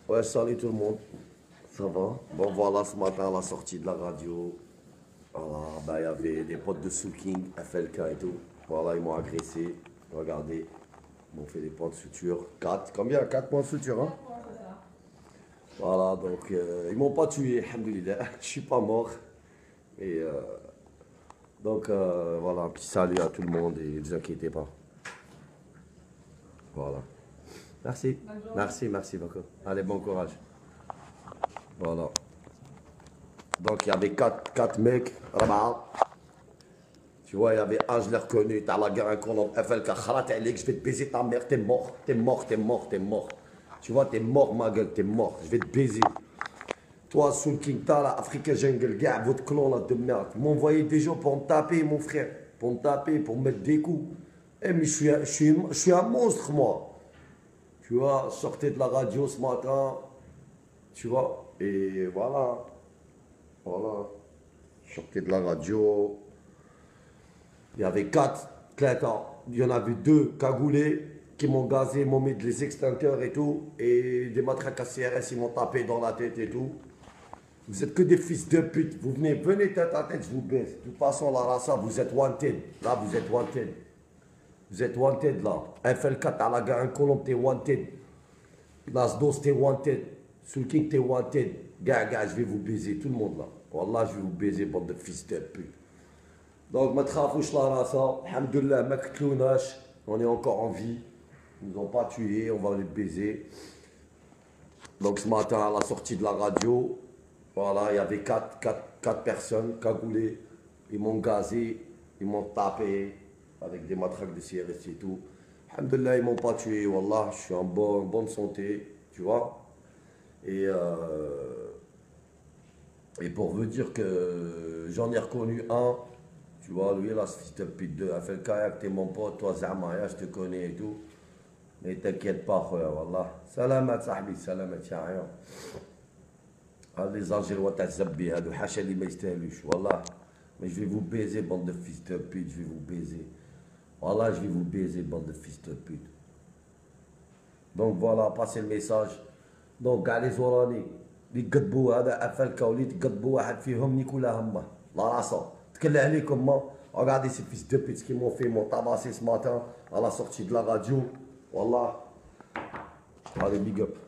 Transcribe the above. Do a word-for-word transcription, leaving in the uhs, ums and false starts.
Ouais, salut tout le monde. Ça va? Bon, voilà, ce matin, à la sortie de la radio, voilà, ben, il y avait des potes de Soul King, F L K et tout. Voilà, ils m'ont agressé. Regardez, ils m'ont fait des points de suture. Quatre. Combien? Quatre points de suture, hein? Voilà, donc, euh, ils m'ont pas tué, alhamdoulilah. Je suis pas mort. Et euh, donc, euh, voilà, un petit salut à tout le monde et ne vous inquiétez pas. Voilà. Merci. Merci, merci beaucoup. Allez, bon courage. Voilà. Donc il y avait quatre, quatre mecs, Rabat. Tu vois, il y avait un, je l'ai reconnu, t'as la guerre, un con, F L K, Khalat Alik, je vais te baiser ta mère, t'es mort, t'es mort, t'es mort, t'es mort. Tu vois, t'es mort, ma gueule, t'es mort, je vais te baiser. Toi, Soul King, t'as la Africa Jungle, gars, votre clan là de merde. M'envoyez des gens pour me taper, mon frère. Pour me taper, pour me mettre des coups. Eh, mais je suis, un- je suis, je suis un monstre, moi. Tu vois, sortez de la radio ce matin. Tu vois, et voilà. Voilà. Sortez de la radio. Il y avait quatre clétons. Il y en avait deux cagoulés qui m'ont gazé, m'ont mis des extincteurs et tout. Et des matraques à C R S, ils m'ont tapé dans la tête et tout. Vous êtes que des fils de pute. Vous venez, venez tête à tête, je vous baisse. De toute façon, là, là, ça, vous êtes wanted. Là, vous êtes wanted. Vous êtes wanted, là. F L quatre à la gare, un colombe, t'es wanted. Nasdos, t'es wanted. Soul King, t'es wanted. Gars, gars, je vais vous baiser, tout le monde, là. Wallah, je vais vous baiser, bande de fils de pute. Donc, ما تخافوش لا راسا الحمد لله ما قتلوناش on est encore en vie, ils nous ont pas tués, on va les baiser. Donc ce matin à la sortie de la radio, voilà, il y avait quatre, quatre, quatre personnes cagoulées, ils m'ont gazé, ils m'ont tapé avec des matraques de C R S et tout. Alhamdulillah, ils m'ont pas tué, wallah, je suis en bonne, bonne santé, tu vois. Et, euh, et pour vous dire que j'en ai reconnu un. Tu vois, lui, là, ce fils de pute de F L K, t'es mon pote, toi, Zama, je te connais et tout. Mais t'inquiète pas, khoya, wallah. Salamat, sahbi, salamat, y'a rien. Ah, les Algérois, t'as zabbi, hadou, hacha li ma yistahlush, wallah. Mais je vais vous baiser, bande de fils de pute, je vais vous baiser. Wallah, je vais vous baiser, bande de fils de pute. Donc voilà, passez le message. Donc, قاع لي زوراني اللي تقدبوا هذا F L K واللي تقدبوا واحد فيهم نيكولا همه لا راسه تكل عليكم ما. Regardez ces fils de pute qui m'ont fait, m'ont tabassé ce matin à la sortie de la radio. Wallah. Allez, big up.